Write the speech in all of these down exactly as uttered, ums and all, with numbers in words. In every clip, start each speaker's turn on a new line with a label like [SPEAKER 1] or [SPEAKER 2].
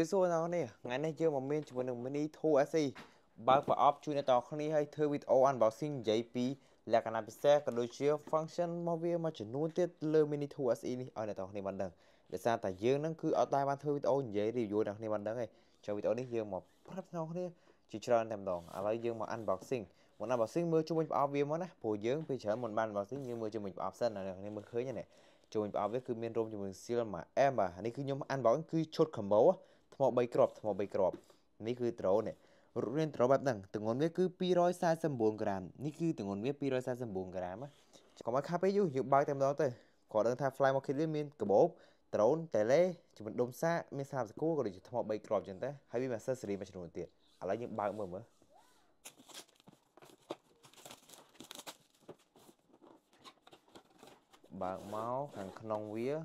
[SPEAKER 1] សួរដល់នេះថ្ងៃនេះយើងមកមានជាមួយនឹង Mini ทู เอส อี បើកប្រអប់ជួយអ្នកនរគ្នាឲ្យធ្វើវីដេអូ unboxing និយាយពីលក្ខណៈពិសេសក៏ដូចជា function មកវាមួយចំនួនទៀតលើ Mini ทู เอส อี នេះឲ្យអ្នកនរគ្នាបានដឹងដោយសារតែយើងនឹងគឺអត់ដែរបានធ្វើវីដេអូនិយាយ review អ្នកនរគ្នាបានដឹងទេចូលវីដេអូនេះយើងមកប្រាប់អ្នកនរគ្នាជាច្រើនតែម្ដងឥឡូវយើងមក unboxing មក unboxing មើលជាមួយប្រអប់វាមកណាព្រោះយើងពេលច្រើនមិនបាន unboxing យើងមើលជាមួយប្រអប់សិនអ្នកនរគ្នាមើលឃើញទេជួយប្រអប់វាគឺមានរោមជាមួយ seal មួយ M បាទនេះគឺខ្ញុំ unboxing គឺឈុត combo ថ្ម3គ្រាប់ថ្ម3គ្រាប់នេះគឺដ្រូននេះរូបរាងដ្រូនបែបហ្នឹងទម្ងន់វាគឺពីរសែនបួនក្រាមនេះគឺទម្ងន់វាពីរសែនបួនក្រាមណាកុំឲ្យខាប់ពេកយូរយើងបើកតែម្ដងទៅគាត់ដឹងថា Fly Market វាមានកាបូបដ្រូនតេឡេជាមួយដុំសាកមានសាបសកួរក៏ដូចជាថ្ម3គ្រាប់ចឹងទៅហើយវាមាន accessory មួយចំនួនទៀតឥឡូវយើងបើកមើលមើលបើកមកខាងក្នុងវា1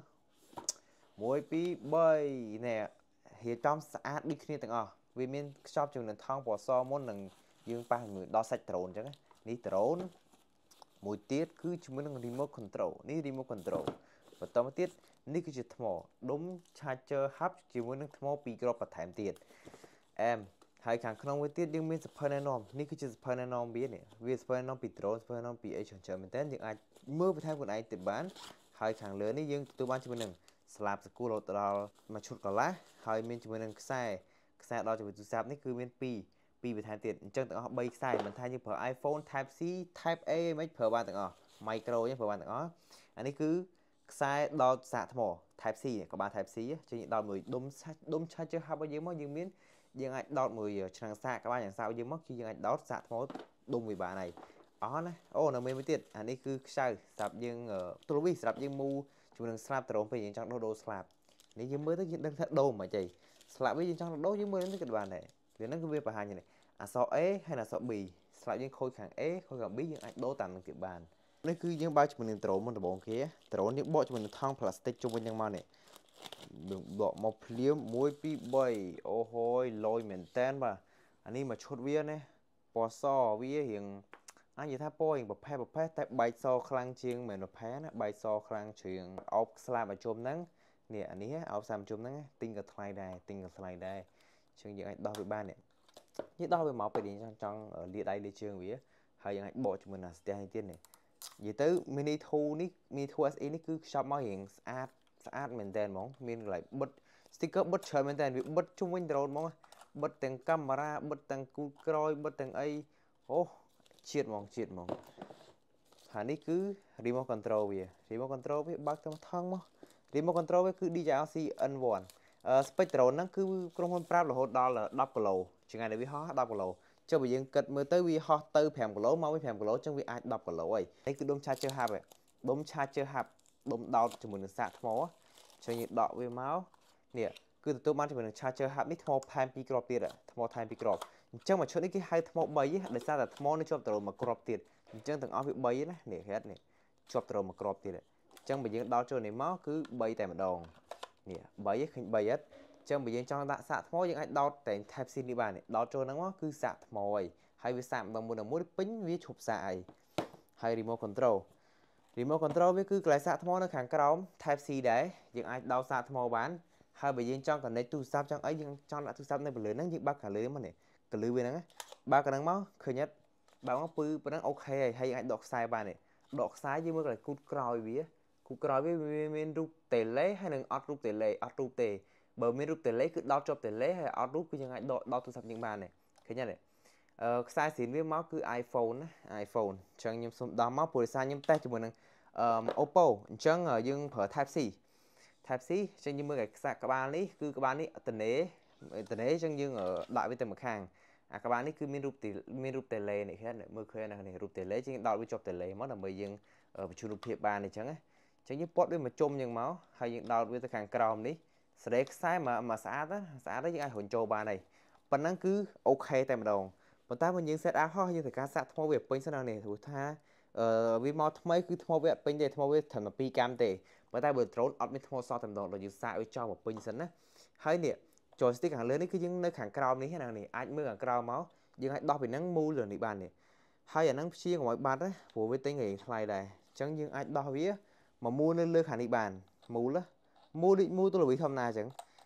[SPEAKER 1] 2 3នេះហៀចំស្អាតដូចគ្នាទាំងអស់វាមានខ្ចប់ជាមួយនឹងថង់ពណ៌សមុននឹងយើងប៉ះមើលដល់សាច់ដ្រូនអញ្ចឹងនេះដ្រូនមួយទៀតគឺជាមួយនឹង remote control នេះ remote control បន្តមកទៀតនេះគឺជាថ្មដុំ charger hub ជាមួយនឹងថ្មពីរគ្រាប់បន្ថែមទៀតអែមហើយខាងក្នុងវាទៀតយើងមានសភៅណែនាំនេះគឺជាសភៅណែនាំវានេះវាសភៅណែនាំពីដ្រូនសភៅណែនាំពីអីច្រើនច្រើនមែនតើយើងអាចមើលបន្ថែមខ្លួនឯងទៅបានហើយខាងលើនេះយើងទទួលបានជាមួយនឹងស្លាបសកួររហូតដល់មួយឈុតកន្លះហើយមានជាមួយនឹងខ្សែខ្សែដល់ជាមួយទូរស័ព្ទនេះគឺមាន2 2បន្ថែមទៀតអញ្ចឹងទាំងអស់3ខ្សែមិនថាយើងប្រើ iPhone Type C Type A មិនប្រើបានទាំងអស់ Micro យើងប្រើបានទាំងអស់អានេះគឺខ្សែដល់សាកថ្ម Type C ក៏បាន Type C ចេញដល់មួយដុំដុំ charger hub របស់យើងមកយើងមានយើងអាចដោតមួយឆ្នាំងសាកក៏បានយ៉ាងសាកយើងមកគឺយើងអាចដោតសាកថ្មដុំវាបានហើយអស់ណាអូនៅមានមួយទៀតអានេះគឺខ្សែសម្រាប់យើងទូរវីសម្រាប់យើងមូជាមួយនឹងស្លាបដ្រូនពេលយើងចង់ដូរដូរស្លាបនេះយើងមើលទៅយើងដឹងថាដូរមិនអីស្លាបវាយើងចង់ដូរយើងមើលទៅក៏បានដែរវាហ្នឹងគឺវាបង្ហាញនេះអក្សរ A ហើយអក្សរ B ស្លាបយើងខូចខាង A ខូចខាង B យើងអាចដូរតាមនឹងទៀតបាននេះគឺយើងបើកជាមួយនឹងដ្រូនមុនដំបូងគេដ្រូនយើងបកជាមួយនឹងថង់ប្លាស្ទិកជុំវិញហ្នឹងមកនេះយើងបកមកភ្លាម1 2 3អូហូយលយមែនតែនបាទអានេះមកឈុតវាណាពណ៌សវារៀងអញនិយាយថាពណ៌រៀងប្រផេះប្រផេះតែបែកសខ្លាំងជាងមិនប្រផេះណាបែកសខ្លាំងជាងអោបស្លាបឲ្យជុំហ្នឹងនេះអានេះអោបស្លាបជុំហ្នឹងទិញក៏ថ្លៃដែរទិញក៏ថ្លៃដែរអញ្ចឹងយើងអាចដោះវាបាននេះយើងដោះវាមកពេលយើងចង់ចង់លាដៃលាជើងវាហើយយើងអាចបកជាមួយនឹងស្ទះនេះទៀតនេះនិយាយទៅ Mini ทู នេះ Mini ทู เอส อี នេះគឺខ្ចប់មករៀងស្អាតស្អាតមែនតើហ្មងមានកន្លែងបិទ sticker បិទច្រើនមែនតើវាបិទជុំវិញដ្រូនហ្មងបិទទាំងកាមេរ៉ាបិទទាំងគូក្រោយបិទទាំងអីអូជាតិហ្មងជាតិហ្មងហើយនេះគឺ remote control វា remote control វាបើកទៅថងមក remote control វាគឺ ดี จี แอล ซี เอ็น วัน អឺ Spectrum ហ្នឹងគឺក្រុមហ៊ុនប្រាប់រហូតដល់10គីឡូជាថ្ងៃដែលវាហោះ10គីឡូចុះបើយើងគិតមើលទៅវាហោះទៅ5គីឡូមកវិញ5គីឡូចឹងវាអាច10គីឡូហើយនេះគឺដុំ charger hub ហ៎ដុំ charger hub ដុំដោតជាមួយនឹងសាកថ្មចឹងយើងដកវាមកនេះគឺទទួលបានជាមួយនឹង charger hub នេះថ្មថែម2គ្រាប់ទៀតថ្មថែម2គ្រាប់អញ្ចឹងមួយឈុតនេះគេហៅថ្ម3ដោយសារតែថ្មនេះជាប់ដ្រូនមួយគ្រាប់ទៀតអញ្ចឹងទាំងអស់វា3ណានេះហេតុនេះជាប់ដ្រូនមួយគ្រាប់ទៀតអញ្ចឹងបើយើងដោតចូលនេះមកគឺ3តែម្ដងនេះ3ឃើញ3អត់អញ្ចឹងបើយើងចង់ដាក់សាកថ្មយើងអាចដោតតែ Type C នេះបានដោតចូលហ្នឹងមកគឺសាកថ្មហើយហើយវាសាកម្ដងមួយមួយពេញវាឈប់សាកហើយហើយ remote control remote control វាគឺកន្លែងសាកថ្មនៅខាងក្រោម Type C ដែរយើងអាចដោតសាកថ្មបានហើយបើយើងចង់ connect ទូរស័ព្ទចង់អីយើងចង់ដាក់ទូរស័ព្ទនៅលើហ្នឹងយើងបើកខាងលើមកនេះកលឺវាហ្នឹងបើកខាងហ្នឹងមកឃើញអត់បើកមកពឺប៉ុណ្ណឹងអូខេហើយហើយអាចដកខ្សែបាននេះដកខ្សែយើងមើលកន្លែងគូតក្រោយវាគូតក្រោយវាមានរូបតេឡេហើយនឹងអត់រូបតេឡេអត់រូបទេបើមានរូបតេឡេគឺដោតជាប់តេឡេហើយអត់រូបគឺយើងអាចដកដោតទូរស័ព្ទយើងបាននេះឃើញអត់អឺខ្សែស្រីវាមកគឺ iPhone ណា iPhone អញ្ចឹងខ្ញុំសូមដោះមកព្រោះដោយសារខ្ញុំតេស្តជាមួយនឹងអឺ Oppo អញ្ចឹងយើងប្រើ Type C Type C អញ្ចឹងយើងមើលcáiខ្សែក្បាលនេះគឺក្បាលនេះតនេតនេអញ្ចឹងយើងដាក់វាទៅម្ខាងអាក្បាលនេះគឺមានរូបមានរូបតេឡេនេះឃើញមើលឃើញណារូបតេឡេជាងដោតវាជាប់តេឡេមកដើម្បីយើងបញ្ជូនរូបភាពបានអញ្ចឹងណាអញ្ចឹងយើងពត់វាមកជុំយ៉ាងមកហើយយើងដោតវាទៅខាងក្រោមនេះស្រេខ្សែមកមកស្អាតណាស្អាតយើងអាចរុញចូលបានហើយប៉ុណ្ណឹងគឺអូខេតែម្ដងប៉ុន្តែបើយើង set up ហោះយើងត្រូវការសាកថ្មវាពេញសិននេះព្រោះថាអឺវាមកថ្មីគឺថ្មវាអត់ពេញទេថ្មវាត្រឹមតែ2កាំទេប៉ុន្តែបើ drone អត់មានថ្មសតែម្ដងដល់យើងសាកវាចោលមកពេញសិនណាហើយនេះ joystick ខាងលើនេះគឺយើងនៅខាងក្រោមនេះណានេះអាចមើលខាងក្រោមមកយើងអាចដោះពីហ្នឹងមូលលើនេះបាននេះហើយអាហ្នឹងព្យាកុំឲ្យបាត់ណាព្រោះវាទិញរៀងថ្លៃដែរអញ្ចឹងយើងអាចដោះវាមកមូលនៅលើខាងនេះបានមូលមូលដូចមូលទូរវីធម្មតាអញ្ចឹង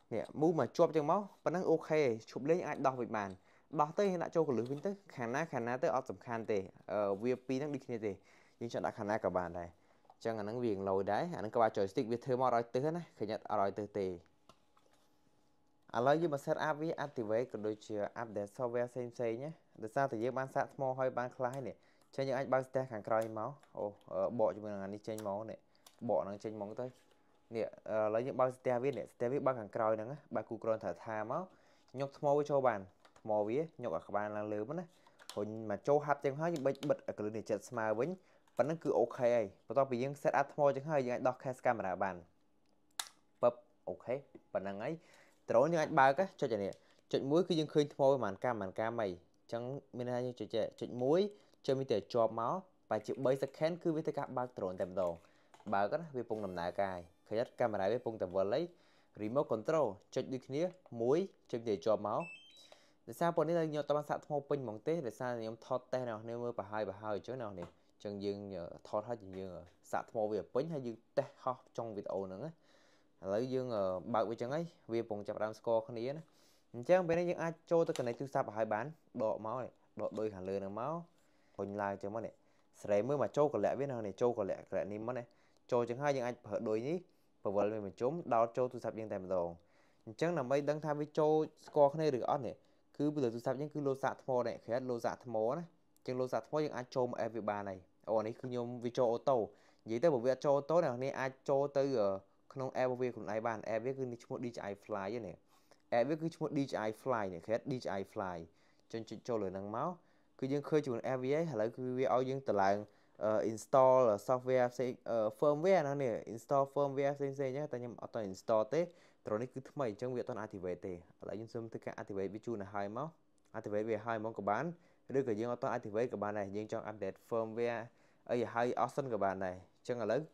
[SPEAKER 1] nè mu mà chụp chẳng máu và năng ok chụp lấy ai đọc việc bàn đọc tới hiện đã cho của lưới vinh tới khả năng khả năng tới ở tầm khan tề ờ vi pi năng đi kia tề nhưng chọn đã khả năng cả bàn này chẳng là năng viền lồi đấy anh các bạn chơi stick việt thơ mò rồi tới này khởi nhật rồi từ tề à lấy nhưng mà set up với activate còn đôi chia update software xem xem nhé để sao thì với ban sát small hay ban khai này cho những anh ban stack hàng cày máu ồ bộ cho mình là đi trên máu này bộ năng trên máu tới nè lấy những bao ste viết nè ste viết bao hàng cày nè ba cu cron thả tha máu nhóc small với châu bàn small viết nhóc ở các bạn là lớn á hồi mà châu hấp chẳng hết những bật bật ở cái này chợt smile với vẫn nó cứ ok và tao bị những set up small chẳng hay những anh dock camera bàn bập ok và năng ấy rồi những anh ba cái cho chạy nè chạy muối cứ dưng khơi thôi màn cam màn cam mày chẳng mình hay như chạy chạy chạy muối cho mình để cho máu và chịu bơi sẽ kén cứ với tất cả ba trộn tầm đồ ba cái với pung nằm nại cài khởi nhất camera với pung tầm vừa lấy remote control chạy đi kia muối cho mình để cho máu để sao bọn này nhiều tao sát thô pin mỏng té để sao thì ông thọt té nào nếu mưa bà hai bà hai chỗ nào nè chân dương thọt hết dương sát thô về pin hay dương té ho trong video nữa lấy dương ở bạc với chân ấy vì bùng chập ram score không ý nữa chứ bên đây những ai cho tôi cái này tôi sao hai bán độ máu này độ đôi hẳn lừa máu hình lại cho mất này sẽ mới mà trâu còn lẽ biết nào này trâu còn lẽ lẽ nín mất này trâu chẳng hai những anh ở đôi nhí và vợ mình trốn đau trâu tôi sắp những tèm đồ chắc là mấy đăng tham với trâu score không này được ớt này cứ bây giờ tôi sắp những cứ lô sạt thô này khé lô sạt thô này trên lô sạt thô những ai trâu mà em vì bà này ồ này cứ nhôm vì trâu ô tô vậy tới một việc trâu ô tô nào này ai trâu tới ở không em viết của ai bàn em viết cứ một đê gi fly vậy nè em viết cứ một đê gi fly này khét đê gi fly trên cho lời năng máu cứ dương khơi chuột em viết hay là cứ viết ao dương từ lại install software sẽ firmware nó nè install firmware xem xem nhé ta nhầm ở toàn install thế rồi này cứ thứ mày trong việc toàn activate thế lại dương xâm tất cả activate với chu là hai máu activate về hai món của bán đưa cái dương auto activate của bạn này dương cho update firmware ở hai option của bạn này chân là lớn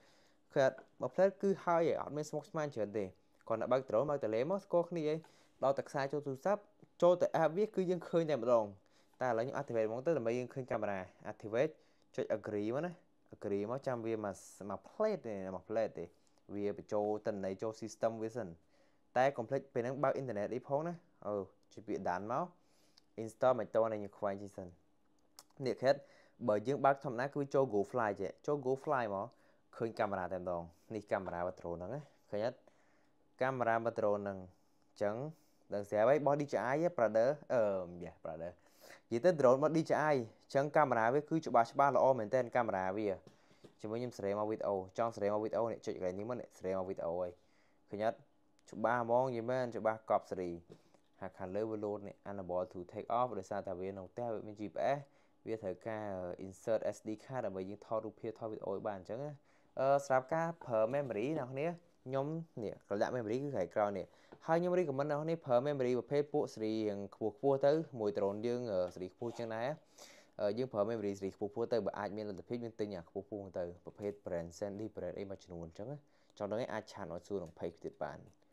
[SPEAKER 1] một phép cứ hai ở bên spokesman trở về còn đã bác trổ mà từ lấy Moscow này ấy đo tạc sai cho tôi sắp cho tại a viết cứ dân khơi này một đồng ta lấy những activate món tới là mấy dân khơi camera activate cho agree mà agree mà trăm viên mà mà plate này mà plate thì vì cho tình này cho system vision ta complete bên năng bao internet đi phóng đấy ừ chỉ bị đạn máu install mày to này như khoai chi sân nhiệt hết bởi dương bác thầm nát cứ cho Google Fly chứ cho Google Fly mà khơi camera tem đòn ní camera bắt trộn nè khơi nhất camera bắt trộn nè chẳng đằng xe với body trái á brother ờ dạ brother chỉ tới drone body trái chẳng camera với cứ chụp ba ba là om tên camera bây giờ chỉ mới nhầm sợi mà video trong sợi mà video này chạy cái ní mất này sợi mà video ấy khơi nhất chụp ba món gì mà chụp ba cọp sợi hạt hạt level luôn này anh bỏ to take off để sao tạo viên nông teo bên gì bé việc thời ca insert ét đê card là bởi những thao rụp phía thao video bàn chẳng á sạp ca per memory nào nè nhóm nè còn dạng memory cứ phải cao nè hai memory của mình nào nè per memory và pay bộ sri cuộc vua tới mùi trộn dương ở sri vua chẳng này á dương per memory sri cuộc vua tới bởi ai miền là tập phim tin nhạc cuộc vua tới và pay brand send đi brand ấy mà chừng muốn chẳng á trong đó ai chán nói xưa đồng pay tuyệt bản